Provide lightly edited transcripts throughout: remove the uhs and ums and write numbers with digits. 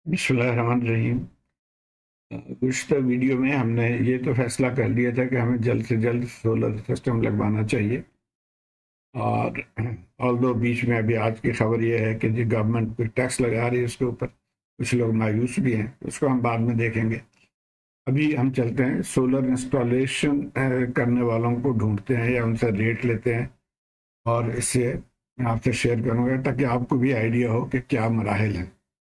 बिस्मिल्लाहिर्रहमानिर्रहीम। गुज़िश्ता वीडियो में हमने ये तो फैसला कर लिया था कि हमें जल्द से जल्द सोलर सिस्टम लगवाना चाहिए। और ऑल्दो बीच में अभी आज की खबर ये है कि जो गवर्नमेंट कोई टैक्स लगा रही है उसके ऊपर, कुछ लोग मायूस भी हैं, उसको हम बाद में देखेंगे। अभी हम चलते हैं सोलर इंस्टॉलेशन करने वालों को ढूंढते हैं या उनसे रेट लेते हैं, और इससे मैं आपसे शेयर करूँगा ताकि आपको भी आइडिया हो कि क्या मराहिल है।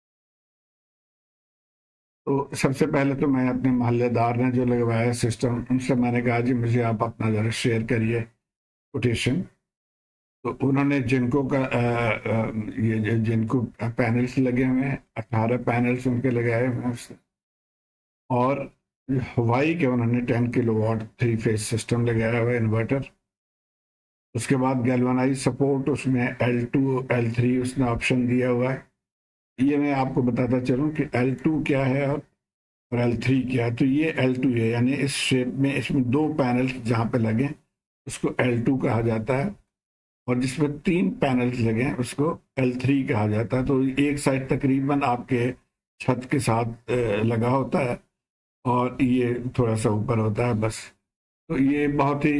तो सबसे पहले तो मैं अपने मोहल्लेदार ने जो लगवाया सिस्टम, उनसे मैंने कहा जी मुझे आप अपना ज़रा शेयर करिए कोटेशन। तो उन्होंने जिनको का जिनको पैनल्स लगे हुए हैं, 18 पैनल्स उनके लगाए हुए हैं उसने। और हवाई के उन्होंने 10 किलोवाट 3 फेज सिस्टम लगाया हुआ है, इन्वर्टर। उसके बाद गैल्वेनाइज सपोर्ट, उसमें L2 L3 उसने ऑप्शन दिया हुआ है। ये मैं आपको बताता चलूँ कि L2 क्या है और L3 क्या है। तो ये L2 है, यानी इस शेप में इसमें दो पैनल्स जहाँ पे लगे उसको L2 कहा जाता है, और जिसमें तीन पैनल्स लगे हैं उसको L3 कहा जाता है। तो एक साइड तकरीबन आपके छत के साथ लगा होता है, और ये थोड़ा सा ऊपर होता है बस। तो ये बहुत ही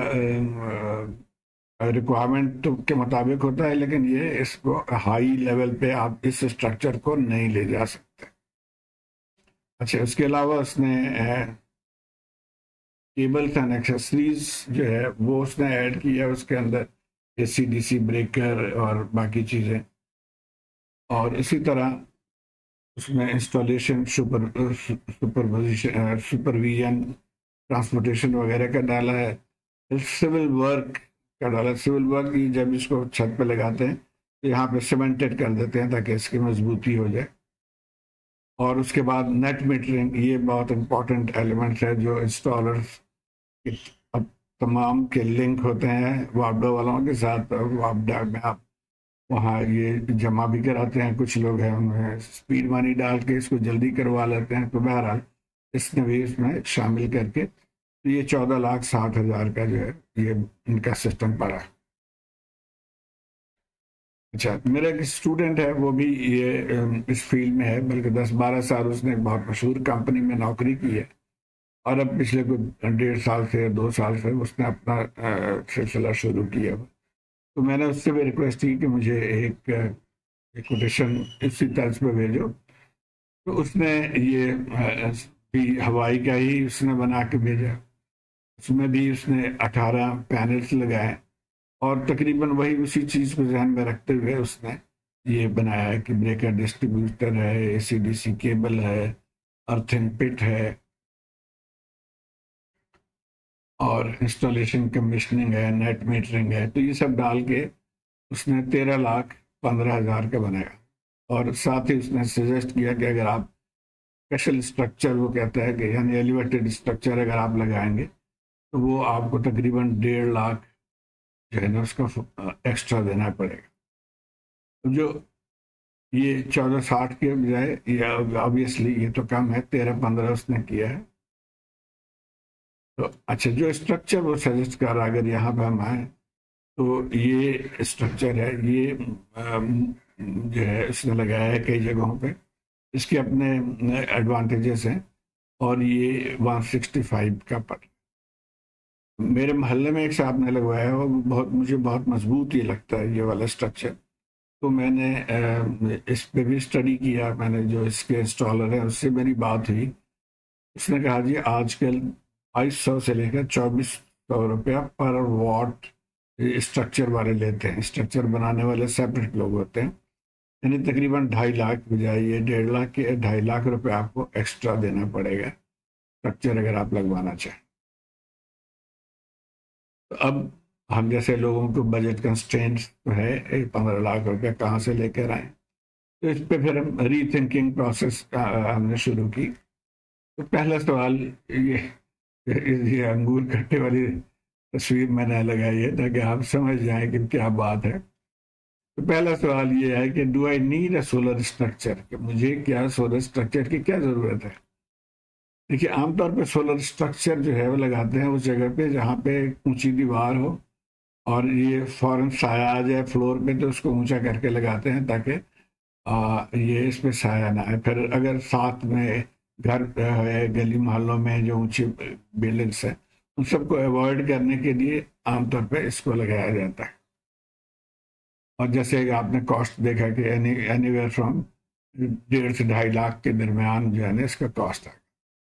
रिक्वायरमेंट के मुताबिक होता है, लेकिन ये इसको हाई लेवल पे आप इस स्ट्रक्चर को नहीं ले जा सकते। अच्छा, उसके अलावा उसने केबल्स एंड एक्सेसरीज जो है वो उसने ऐड किया उसके अंदर, AC/DC ब्रेकर और बाकी चीज़ें। और इसी तरह उसमें इंस्टॉलेशन सुपरविजन ट्रांसपोर्टेशन वगैरह का डाला है। सिविल वर्क का डाला। सिविल वर्क ये जब इसको छत पे लगाते हैं तो यहाँ पे सीमेंटेड कर देते हैं ताकि इसकी मजबूती हो जाए। और उसके बाद नेट मीटरिंग, ये बहुत इंपॉर्टेंट एलिमेंट है जो इंस्टॉलर्स अब तमाम के लिंक होते हैं वापडा वालों के साथ। वापडा में आप वहाँ ये जमा भी कराते हैं, कुछ लोग हैं उनमें स्पीड मनी डाल के इसको जल्दी करवा लेते हैं। तो बहरहाल इसने भी इसमें शामिल करके तो ये 14,60,000 का जो है ये इनका सिस्टम पड़ा। अच्छा, मेरा एक स्टूडेंट है, वो भी ये इस फील्ड में है, बल्कि 10-12 साल उसने एक बहुत मशहूर कंपनी में नौकरी की है। और अब पिछले कुछ 1.5 साल से 2 साल से उसने अपना सिलसिला शुरू किया। तो मैंने उससे भी रिक्वेस्ट की कि मुझे एक कोटेशन इसी तर्ज पे भेजो। तो उसने ये भी हवाई का ही उसने बना के भेजा। उसमें भी उसने 18 पैनल्स लगाए, और तकरीबन वही उसी चीज़ को ध्यान में रखते हुए उसने ये बनाया है कि ब्रेकर डिस्ट्रीब्यूटर है, AC/DC केबल है, अर्थिंग पिट है, और इंस्टॉलेशन कमीशनिंग है, नेट मीटरिंग है। तो ये सब डाल के उसने 13,15,000 का बनाया। और साथ ही उसने सजेस्ट किया कि अगर आप स्पेशल स्ट्रक्चर, वो कहता है कि यानी एलिवेटेड स्ट्रक्चर अगर आप लगाएंगे तो वो आपको तकरीबन 1.5 लाख जो है ना उसका एक्स्ट्रा देना पड़ेगा। तो जो ये 14,60 के बजाय ये ऑब्वियसली ये तो कम है, 13-15 उसने किया है। तो अच्छा, जो स्ट्रक्चर वो सजेस्ट कर रहा, अगर यहाँ पे हम आए तो ये स्ट्रक्चर है, ये जो है इसने लगाया है कई जगहों पे। इसके अपने एडवांटेजेस हैं, और ये 165 का पर। मेरे मोहल्ले में एक साहब ने लगवाया है, वो बहुत, मुझे बहुत मजबूत ये लगता है ये वाला स्ट्रक्चर। तो मैंने इस पे भी स्टडी किया। मैंने जो इसके इंस्टॉलर है उससे मेरी बात हुई। उसने कहा जी आजकल 2200 से लेकर 2400 रुपया पर वॉट स्ट्रक्चर वाले लेते हैं। स्ट्रक्चर बनाने वाले सेपरेट लोग होते हैं, यानी तकरीबन 2.5 लाख बजाय ये 1.5 लाख के 2.5 लाख रुपए आपको एक्स्ट्रा देना पड़ेगा स्ट्रक्चर अगर आप लगवाना चाहें। तो अब हम जैसे लोगों को बजट कंस्ट्रेंट्स तो है, 15 लाख रुपए कहाँ से लेकर आए। तो इस पे फिर हम रीथिंकिंग प्रोसेस हमने शुरू की। तो पहला सवाल ये अंगूर खट्टे वाली तस्वीर मैंने लगाई है ताकि आप समझ जाएं कि क्या बात है। तो पहला सवाल ये है कि do I need a solar structure, कि मुझे क्या सोलर स्ट्रक्चर की क्या ज़रूरत है। देखिए, आमतौर पे सोलर स्ट्रक्चर जो है वो लगाते हैं उस जगह पे जहाँ पे ऊंची दीवार हो, और ये फौरन साया आ जाए फ्लोर पे तो उसको ऊंचा करके लगाते हैं ताकि ये इसमें साया ना है। फिर अगर साथ में घर है, गली मोहल्लों में जो ऊंची बिल्डिंग्स है, उन सबको अवॉइड करने के लिए आमतौर पे इसको लगाया जाता है। और जैसे आपने कॉस्ट देखा कि एनीवेयर फ्रॉम 1.5 से 2.5 लाख के दरमियान जो है ना इसका कॉस्ट है।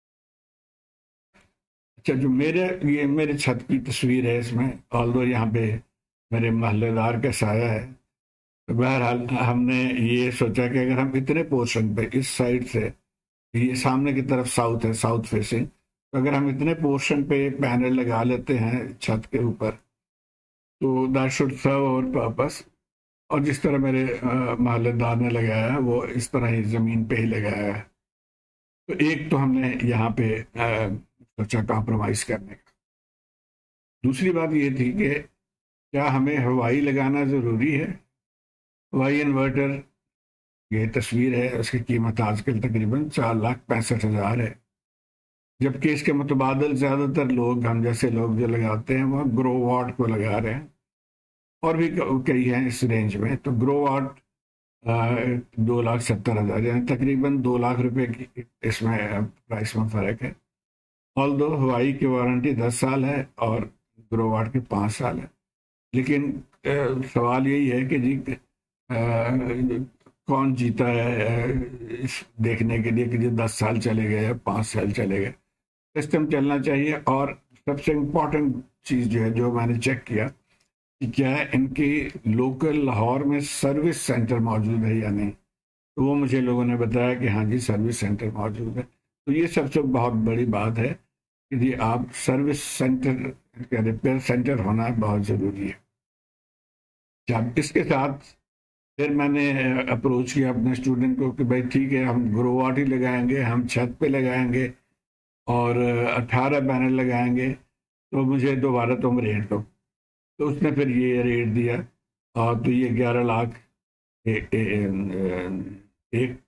अच्छा, जो मेरे छत की तस्वीर है इसमें, ऑल्दो यहाँ पे मेरे मोहल्लेदार का साया है, तो बहरहाल हमने ये सोचा कि अगर हम इतने पोर्शन पे इस साइड से, ये सामने की तरफ साउथ है, साउथ फेसिंग, तो अगर हम इतने पोर्शन पे पैनल लगा लेते हैं छत के ऊपर, तो that should serve our purpose. और जिस तरह मेरे मोहल्लेदार ने लगाया है वो इस तरह ही ज़मीन पे ही लगाया है। तो एक तो हमने यहाँ पे सोचा कॉम्प्रोमाइज़ करने का। दूसरी बात ये थी कि क्या हमें हवाई लगाना ज़रूरी है? हवाई इन्वर्टर, ये तस्वीर है, उसकी कीमत आजकल तकरीबन 4,65,000 है, जबकि इसके मुतबादल ज़्यादातर लोग, हम जैसे लोग जो लगाते हैं, वो ग्रो वाट को लगा रहे हैं, और भी कई हैं इस रेंज में। तो ग्रो वाट 2,70,000, यानी तकरीबन 2 लाख रुपए की इसमें प्राइस में फ़र्क है। ऑल दो हवाई की वारंटी 10 साल है और ग्रो वाट की 5 साल है। लेकिन सवाल यही है कि जी कौन जीता है इस देखने के लिए कि जो 10 साल चले गए या 5 साल चले गए। सिस्टम चलना चाहिए। और सबसे इम्पोर्टेंट चीज़ जो है, जो मैंने चेक किया कि क्या है इनकी लोकल लाहौर में सर्विस सेंटर मौजूद है या नहीं, तो वो मुझे लोगों ने बताया कि हाँ जी सर्विस सेंटर मौजूद है। तो ये सबसे बहुत बड़ी बात है कि जी आप सर्विस सेंटर, रिपेयर सेंटर होना बहुत ज़रूरी है। जब इसके साथ फिर मैंने अप्रोच किया अपने स्टूडेंट को कि भाई ठीक है, हम ग्रोवाट ही लगाएंगे, हम छत पे लगाएंगे और 18 पैनल लगाएंगे, तो मुझे दोबारा तुम रेट दो। तो उसने फिर ये रेट दिया, और तो ये 11 लाख एक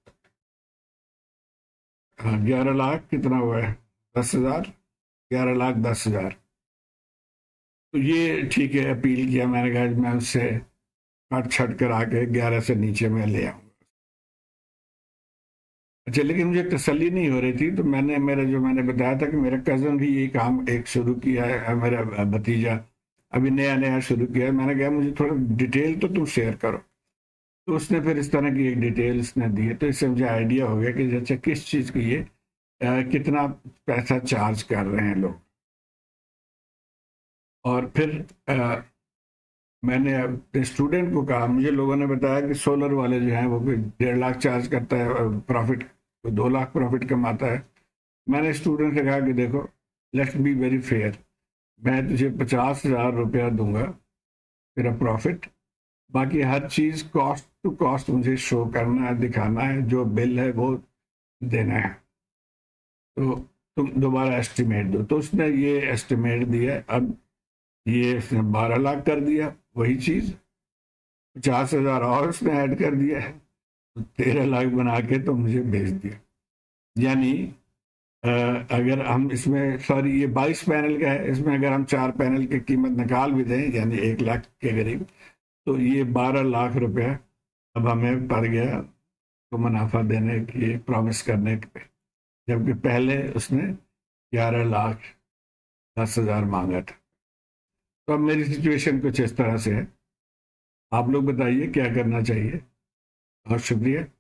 11 लाख कितना हुआ है, 10,000, 11,10,000। तो ये ठीक है, अपील किया मैंने, कहा मैं उससे काट छट कर आके 11 से नीचे में ले आऊँगा। अच्छा, लेकिन मुझे तसल्ली नहीं हो रही थी, तो मैंने बताया था कि मेरा कज़न भी ये काम एक शुरू किया है, मेरा भतीजा अभी नया नया शुरू किया है। मैंने कहा मुझे थोड़ा डिटेल तो तुम शेयर करो। तो उसने फिर इस तरह की एक डिटेल उसने दी है, तो इससे मुझे आइडिया हो गया कि अच्छा किस चीज़ की ये कितना पैसा चार्ज कर रहे हैं लोग। और फिर मैंने अपने स्टूडेंट को कहा, मुझे लोगों ने बताया कि सोलर वाले जो हैं वो 1.5 लाख चार्ज करता है प्रॉफिट, 2 लाख प्रॉफिट कमाता है। मैंने स्टूडेंट से कहा कि देखो, लेट्स बी वेरी फेयर, मैं तुझे 50,000 रुपया दूंगा तेरा प्रॉफिट, बाकी हर चीज़ कॉस्ट टू कॉस्ट मुझे शो करना है, दिखाना है, जो बिल है वो देना है, तो तुम दोबारा एस्टिमेट दो। तो उसने ये एस्टिमेट दिया। अब ये उसने 12 लाख कर दिया, वही चीज़ 50,000 और उसने ऐड कर दिया है, तो 13 लाख बना के तो मुझे भेज दिया। यानी अगर हम इसमें, सॉरी ये 22 पैनल का है, इसमें अगर हम 4 पैनल की कीमत निकाल भी दें, यानी 1 लाख के करीब, तो ये 12 लाख रुपया अब हमें पड़ गया तो मुनाफा देने की प्रॉमिस करने पे, जबकि पहले उसने 11,10,000 मांगा था। तो अब मेरी सिचुएशन कुछ इस तरह से है। आप लोग बताइए क्या करना चाहिए। बहुत शुक्रिया।